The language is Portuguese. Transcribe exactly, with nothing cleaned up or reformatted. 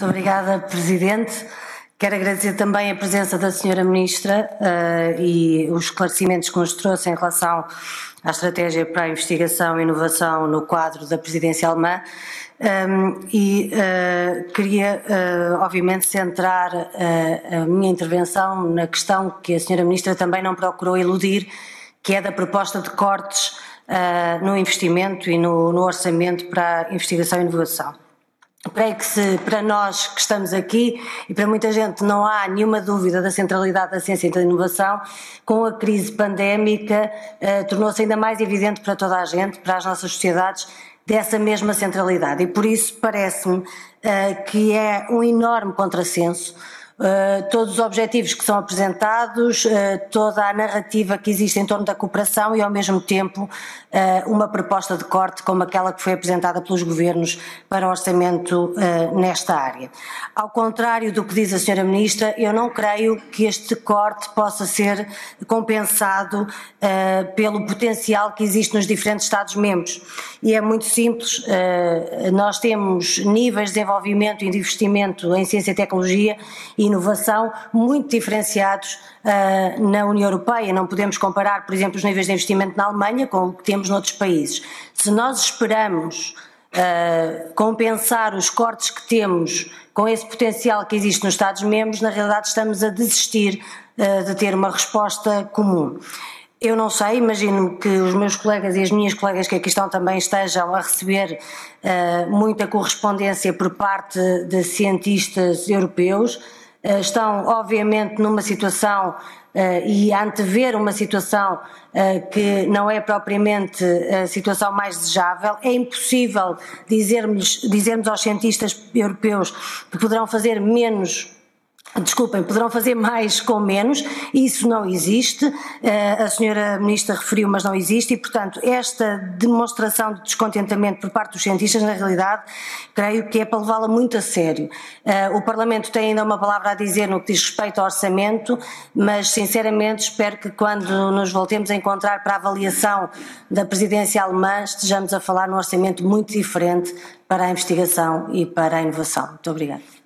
Muito obrigada, Presidente. Quero agradecer também a presença da senhora Ministra uh, e os esclarecimentos que nos trouxe em relação à estratégia para a investigação e inovação no quadro da presidência alemã. Um, e uh, queria, uh, obviamente, centrar uh, a minha intervenção na questão que a senhora Ministra também não procurou eludir, que é da proposta de cortes uh, no investimento e no, no orçamento para a investigação e inovação. Creio que se para nós que estamos aqui e para muita gente não há nenhuma dúvida da centralidade da ciência e da inovação, com a crise pandémica uh, tornou-se ainda mais evidente para toda a gente, para as nossas sociedades, dessa mesma centralidade. E por isso parece-me uh, que é um enorme contrassenso Uh, todos os objetivos que são apresentados, uh, toda a narrativa que existe em torno da cooperação e ao mesmo tempo uh, uma proposta de corte como aquela que foi apresentada pelos governos para o orçamento uh, nesta área. Ao contrário do que diz a senhora Ministra, eu não creio que este corte possa ser compensado uh, pelo potencial que existe nos diferentes Estados-membros. E é muito simples, uh, nós temos níveis de desenvolvimento e de investimento em ciência e tecnologia e inovação muito diferenciados uh, na União Europeia. Não podemos comparar, por exemplo, os níveis de investimento na Alemanha com o que temos noutros países. Se nós esperamos uh, compensar os cortes que temos com esse potencial que existe nos Estados-membros, na realidade estamos a desistir uh, de ter uma resposta comum. Eu não sei, imagino que os meus colegas e as minhas colegas que aqui estão também estejam a receber uh, muita correspondência por parte de cientistas europeus. Uh, estão obviamente numa situação uh, e a antever uma situação uh, que não é propriamente a situação mais desejável. É impossível dizermos, dizermos aos cientistas europeus que poderão fazer menos, desculpem, poderão fazer mais com menos. Isso não existe, uh, a senhora Ministra referiu, mas não existe, e portanto esta demonstração de descontentamento por parte dos cientistas, na realidade, creio que é para levá-la muito a sério. Uh, o Parlamento tem ainda uma palavra a dizer no que diz respeito ao orçamento, mas sinceramente espero que quando nos voltemos a encontrar para a avaliação da presidência alemã estejamos a falar num orçamento muito diferente para a investigação e para a inovação. Muito obrigada.